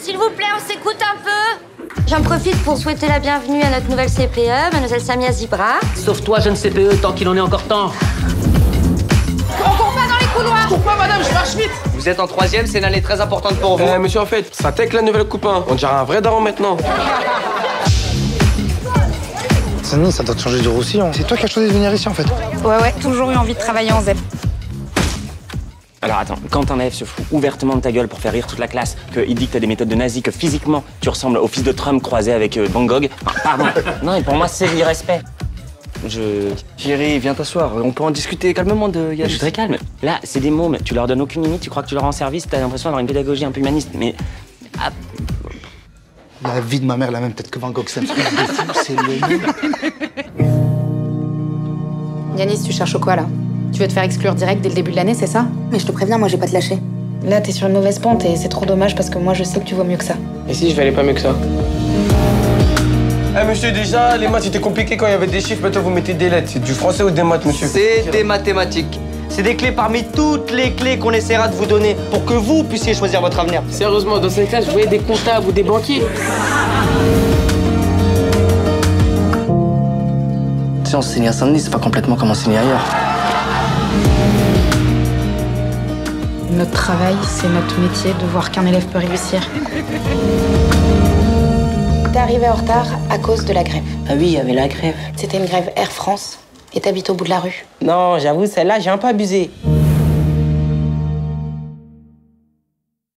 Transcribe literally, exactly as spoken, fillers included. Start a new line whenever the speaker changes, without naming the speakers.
S'il vous plaît, on s'écoute un peu. J'en profite pour souhaiter la bienvenue à notre nouvelle C P E, mademoiselle Samia Zibra.
Sauf toi, jeune C P E, tant qu'il en est encore temps.
On court pas dans les couloirs.
Je cours pas, madame, je marche vite.
Vous êtes en troisième, c'est une année très importante pour vous.
Euh, monsieur, en fait, ça tech la nouvelle copain. On dirait un vrai daron maintenant.
Sani, ça doit te changer de roussillon. C'est toi qui as choisi de venir ici, en fait.
Ouais, ouais, toujours eu envie de travailler en Z E P.
Alors attends, quand un élève se fout ouvertement de ta gueule pour faire rire toute la classe, qu'il dit que t'as des méthodes de nazi, que physiquement tu ressembles au fils de Trump croisé avec euh, Van Gogh, enfin, pardon. Non, et pour moi c'est l'irrespect. Je...
Chérie, viens t'asseoir, on peut en discuter calmement de...
Je suis très calme. Là, c'est des mômes, tu leur donnes aucune limite, tu crois que tu leur rends service, t'as l'impression d'avoir une pédagogie un peu humaniste, mais... Ah.
La vie de ma mère, la même tête que Van Gogh, c'est un truc de fou, c'est le...
Yanis, tu cherches au quoi, là? Tu veux te faire exclure direct dès le début de l'année, c'est ça?
Mais je te préviens, moi, j'ai pas te lâcher.
Là, t'es sur une mauvaise pente et c'est trop dommage parce que moi, je sais que tu vaux mieux que ça.
Et si je valais pas mieux que ça? Eh monsieur, déjà, les maths c'était compliqué quand il y avait des chiffres, maintenant vous mettez des lettres. C'est du français ou des maths, monsieur?
C'est des mathématiques. C'est des clés parmi toutes les clés qu'on essaiera de vous donner pour que vous puissiez choisir votre avenir.
Sérieusement, dans cette classe, je voyais des comptables ou des banquiers.
Si on enseigne à Saint-Denis, c'est pas complètement comme enseigner ailleurs.
Notre travail, c'est notre métier de voir qu'un élève peut réussir. T'es arrivé en retard à cause de la grève.
Ah oui, il y avait la grève.
C'était une grève Air France et t'habites au bout de la rue.
Non, j'avoue, celle-là, j'ai un peu abusé.